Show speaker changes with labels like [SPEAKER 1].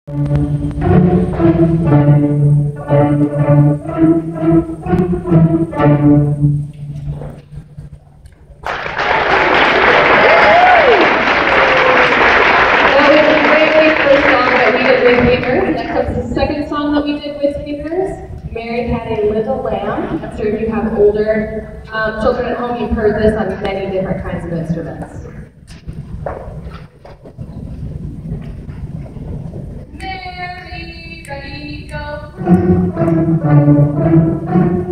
[SPEAKER 1] Second song that we did with papers, Mary Had a Little Lamb. I'm sure if you have older children at home, you've heard this on many different kinds of instruments. Mary, ready, go.